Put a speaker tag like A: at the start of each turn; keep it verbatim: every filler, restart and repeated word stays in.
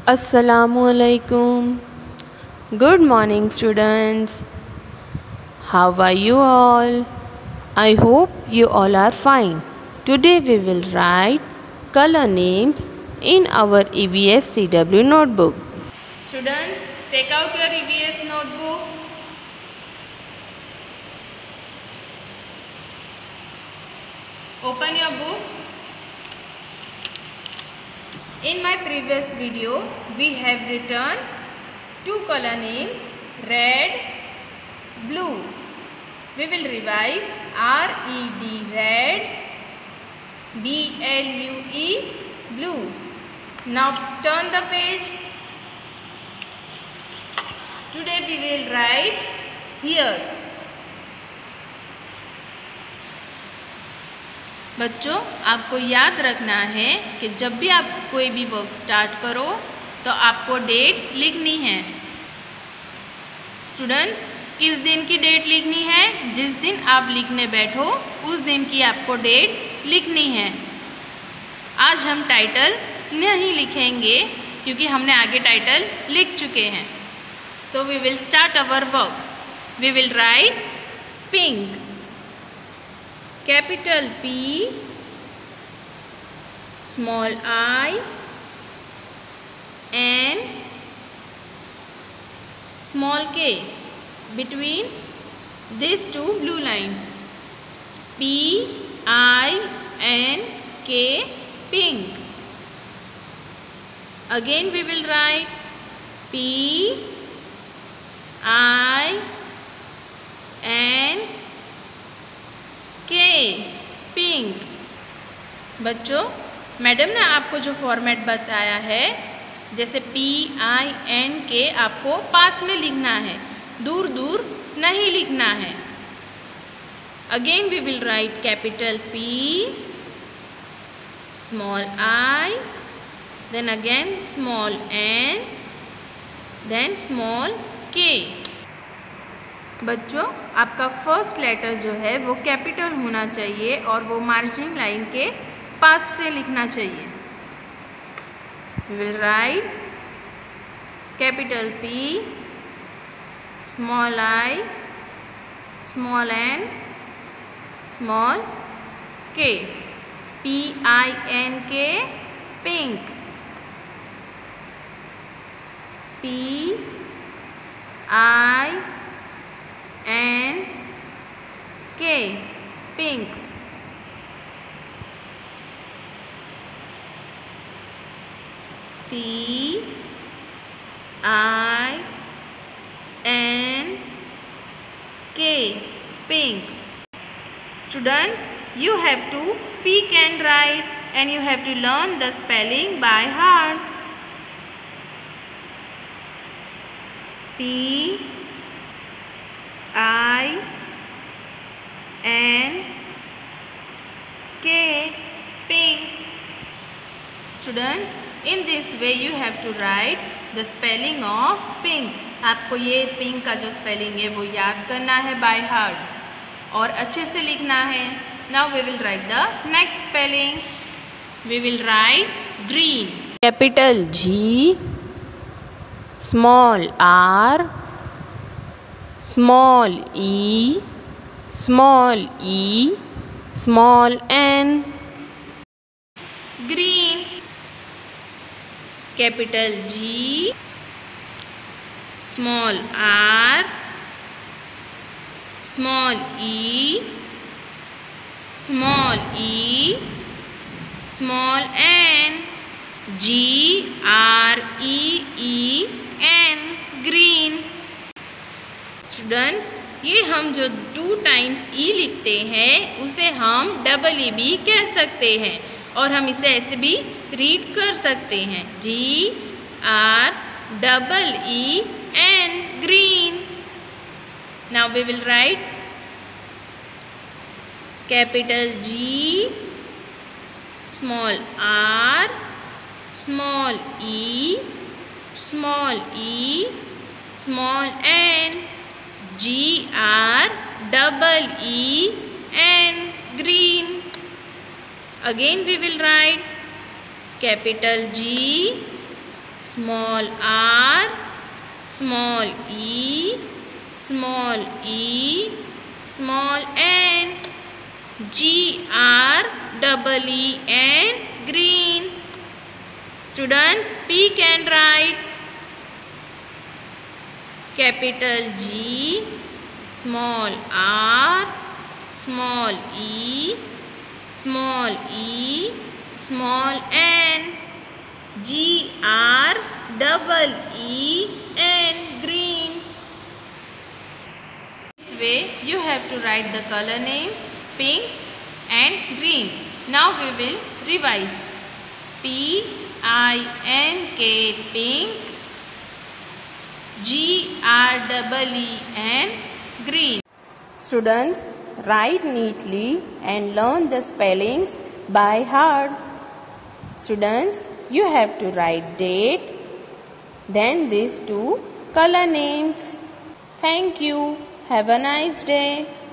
A: Assalamualaikum. Good morning, students. How are you all? I hope you all are fine. Today we will write color names in our E V S C W notebook.
B: Students, take out your E V S notebook. Open your book. In my previous video, we have written two color names, red, blue. We will revise R E D, red, B L U E, blue. Now turn the page. Today we will write here. बच्चों, आपको याद रखना है कि जब भी आप कोई भी वर्क स्टार्ट करो तो आपको डेट लिखनी है। स्टूडेंट्स, किस दिन की डेट लिखनी है? जिस दिन आप लिखने बैठो उस दिन की आपको डेट लिखनी है। आज हम टाइटल नहीं लिखेंगे क्योंकि हमने आगे टाइटल लिख चुके हैं। So we will start our work. We will write pink, capital P, small I, and small k between these two blue line. P, I, N, K, pink. Again we will write P, I, N, K, pink. बच्चों, मैडम ने आपको जो format बताया है, जैसे P I N के आपको पास में लिखना है, दूर दूर नहीं लिखना है। Again we will write capital P, small I, then again small N, then small K. बच्चों, आपका फर्स्ट लेटर जो है वो कैपिटल होना चाहिए और वो मार्जिन लाइन के पास से लिखना चाहिए। We will write capital P, small I, small N, small K, P I N K, pink, P I N K, pink. P I N K, pink. Students, you have to speak and write and you have to learn the spelling by heart. P I N K, pink. Students, in this way you have to write the spelling of pink. आपको ये pink का जो spelling है वो याद करना है by heart और अच्छे से लिखना है। Now we will write the next spelling. We will write green.
A: Capital G, small r, small e, small e, small n.
B: Green. Capital G, small r, small e, small e, small n. G R E E N, green. Students, ये हम जो two times ई लिखते हैं उसे हम double E भी कह सकते हैं और हम इसे ऐसे भी रीड कर सकते हैं, G R double E N, green. Now we will write capital G, small R, small E, small E, small N, G R double E N, green. Again we will write capital G, small r, small e, small e, small n. G R double E N, green. Students, speak and write. Capital G, small r, small e, small e, small n. G R double E N, green. This way you have to write the color names pink and green. Now we will revise. P I N K, pink. G R double E N, green.
A: Students, write neatly and learn the spellings by heart. Students, you have to write date, then these two color names. Thank you. Have a nice day.